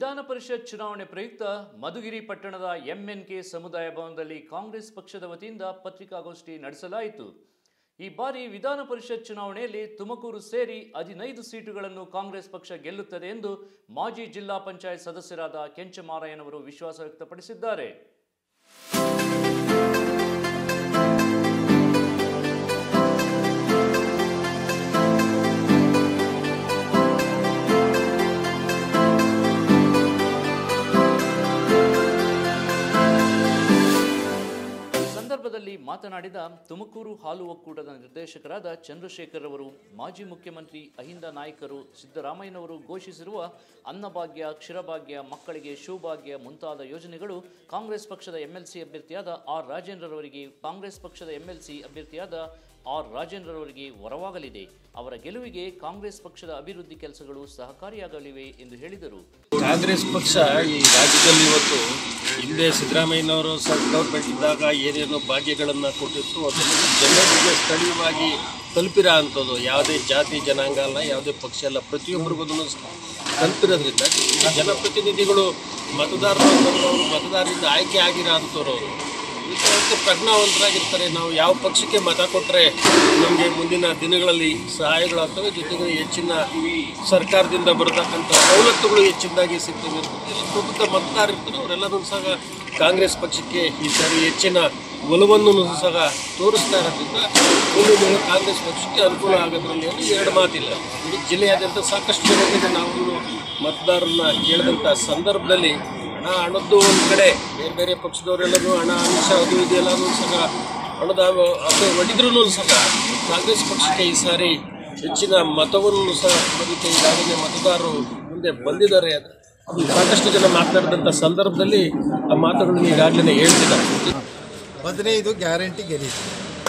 ವಿಧಾನ ಪರಿಷತ್ ಚುನಾವಣೆ ಪ್ರಯುಕ್ತ ಮಧುಗಿರಿ ಪಟ್ಟಣದ ಎಂಎನ್ಕೆ ಸಮುದಾಯ ಭವನದಲ್ಲಿ ಕಾಂಗ್ರೆಸ್ ಪಕ್ಷದ ವತಿಯಿಂದ ಪತ್ರಿಕಾಗೋಷ್ಠಿ ನಡೆಸಲಾಯಿತು। ಈ ಬಾರಿ ವಿಧಾನ ಪರಿಷತ್ ಚುನಾವಣೆಯಲ್ಲಿ ತುಮಕೂರು ಸೇರಿ 15 ಸೀಟುಗಳನ್ನು ಕಾಂಗ್ರೆಸ್ ಪಕ್ಷ ಗೆಲ್ಲುತ್ತದೆ ಎಂದು ಮಾಜಿ ಜಿಲ್ಲಾ ಪಂಚಾಯತ್ ಸದಸ್ಯರಾದ ಕೆಂಚಮಾರಯ್ಯನವರು ವಿಶ್ವಾಸ ವ್ಯಕ್ತಪಡಿಸಿದ್ದಾರೆ। ಸಂದರ್ಭದಲ್ಲಿ ಮಾತನಾಡಿದ ತುಮಕೂರು ಹಾಲು ಒಕ್ಕೂಟದ ನಿರ್ದೇಶಕರಾದ ಚಂದ್ರಶೇಖರ್ ಅವರು ಮಾಜಿ ಮುಖ್ಯಮಂತ್ರಿ ಅಹಿಂದ ನಾಯಕರು ಸಿದ್ದರಾಮಯ್ಯನವರು ಘೋಷಿಸಿರುವ ಅನ್ನಭಾಗ್ಯ, ಕ್ಷೀರಭಾಗ್ಯ, ಮಕ್ಕಳಿಗೆ ಶೂಭಾಗ್ಯ ಮುಂತಾದ ಯೋಜನೆಗಳು ಕಾಂಗ್ರೆಸ್ ಪಕ್ಷದ ಎಂಎಲ್ಸಿ ಅಭ್ಯರ್ಥಿಯಾದ ಆರ್ ರಾಜೇಂದ್ರರವರಿಗೆ ವರವಾಗಲಿದೆ। ಅವರ ಗೆಲುವಿಗೆ ಕಾಂಗ್ರೆಸ್ ಪಕ್ಷದ ಅಭಿವೃದ್ಧಿ ಕೆಲಸಗಳು ಸಹಕಾರಿಯಾಗಲಿವೆ ಎಂದು ಹೇಳಿದರು। ಕಾಂಗ್ರೆಸ್ ಪಕ್ಷ ಈ ರಾಜ್ಯದಲ್ಲಿ ಇವತ್ತು ಹಿಂದೆ ಸಿದ್ದರಾಮಯ್ಯನವರು ಗೌರ್ಮೆಂಟ್ ಇದ್ದಾಗ ಏನೇನು ಭಾಗ್ಯಗಳನ್ನು ಕೊಟ್ಟಿತ್ತು ಅದನ್ನು ಜನರಿಗೆ ಸ್ಥಳೀಯವಾಗಿ ತಲುಪಿರೋ ಅಂಥದ್ದು ಯಾವುದೇ ಜಾತಿ ಜನಾಂಗ ಅಲ್ಲ, ಯಾವುದೇ ಪಕ್ಷ ಅಲ್ಲ, ಪ್ರತಿಯೊಬ್ಬರಿಗೂ ತಲುಪಿರೋದ್ರಿಂದ ಜನಪ್ರತಿನಿಧಿಗಳು ಮತದಾರರಿಂದ ಆಯ್ಕೆ ಆಗಿರೋ ಅಂಥವ್ರು ಪ್ರಜ್ಞಾವಂತರಾಗಿರ್ತಾರೆ। ನಾವು ಯಾವ ಪಕ್ಷಕ್ಕೆ ಮತ ಕೊಟ್ಟರೆ ನಮಗೆ ಮುಂದಿನ ದಿನಗಳಲ್ಲಿ ಸಹಾಯಗಳಾಗ್ತವೆ, ಜೊತೆಗೆ ಹೆಚ್ಚಿನ ಸರ್ಕಾರದಿಂದ ಬರತಕ್ಕಂಥ ಸವಲತ್ತುಗಳು ಹೆಚ್ಚಿನದಾಗಿ ಸಿಗ್ತವೆ। ಪ್ರಬುದ್ಧ ಮತದಾರರಿರ್ತಾರೆ, ಅವರೆಲ್ಲರೂ ಸಹ ಕಾಂಗ್ರೆಸ್ ಪಕ್ಷಕ್ಕೆ ಈ ಸಾರಿ ಹೆಚ್ಚಿನ ಒಲವನ್ನು ಸಹ ತೋರಿಸ್ತಾ ಇರೋದ್ರಿಂದ ಮುಂದಿನ ಕಾಂಗ್ರೆಸ್ ಪಕ್ಷಕ್ಕೆ ಅನುಕೂಲ ಆಗೋದ್ರಲ್ಲಿ ಎರಡು ಮಾತಿಲ್ಲ। ಇಡೀ ಜಿಲ್ಲೆಯಾದ್ಯಂತ ಸಾಕಷ್ಟು ಜನರಿಗೆ ನಾವು ಮತದಾರರನ್ನ ಕೇಳಿದಂಥ ಸಂದರ್ಭದಲ್ಲಿ ಹಣದ್ದು ಒಂದು ಕಡೆ ಬೇರೆ ಬೇರೆ ಪಕ್ಷದವರೆಲ್ಲರೂ ಹಣ ಅಂಶ ಅದು ಇದೆಲ್ಲನೂ ಸಹ ಹಣದ ಹೊಡಿದ್ರೂ ಸಹ ಕಾಂಗ್ರೆಸ್ ಪಕ್ಷಕ್ಕೆ ಈ ಸಾರಿ ಹೆಚ್ಚಿನ ಮತವನ್ನು ಸಹ ಬರುತ್ತೆ। ಈಗಾಗಲೇ ಮತದಾರರು ಮುಂದೆ ಬಂದಿದ್ದಾರೆ। ಸಾಕಷ್ಟು ಜನ ಮಾತನಾಡಿದಂಥ ಸಂದರ್ಭದಲ್ಲಿ ಆ ಮಾತುಗಳನ್ನು ಈಗಾಗಲೇ ಹೇಳ್ತಿದ್ದಾರೆ। 15 ಗ್ಯಾರಂಟಿ ಗೆಲ್ಲಿದೆ,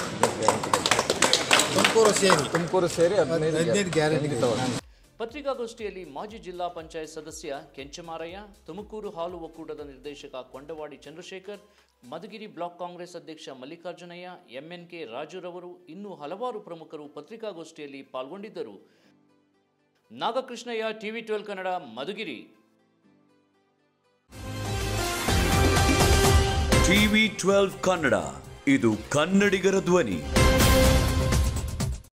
ತುಮಕೂರು ಸೇರಿ 15 ಗ್ಯಾರಂಟಿ ತಗೊಂಡು। ಪತ್ರಿಕಾಗೋಷ್ಠಿಯಲ್ಲಿ ಮಾಜಿ ಜಿಲ್ಲಾ ಪಂಚಾಯತ್ ಸದಸ್ಯ ಕೆಂಚಮಾರಯ್ಯ, ತುಮಕೂರು ಹಾಲು ಒಕ್ಕೂಟದ ನಿರ್ದೇಶಕ ಕೊಂಡವಾಡಿ ಚಂದ್ರಶೇಖರ್, ಮಧುಗಿರಿ ಬ್ಲಾಕ್ ಕಾಂಗ್ರೆಸ್ ಅಧ್ಯಕ್ಷ ಮಲ್ಲಿಕಾರ್ಜುನಯ್ಯ, ಎಂಎನ್ಕೆ ರಾಜುರವರು ಇನ್ನೂ ಹಲವಾರು ಪ್ರಮುಖರು ಪತ್ರಿಕಾಗೋಷ್ಠಿಯಲ್ಲಿ ಪಾಲ್ಗೊಂಡಿದ್ದರು। ನಾಗಕೃಷ್ಣಯ್ಯ, TV12 ಕನ್ನಡ, ಮಧುಗಿರಿ। TV12 ಕನ್ನಡ, ಇದು ಕನ್ನಡಿಗರ ಧ್ವನಿ।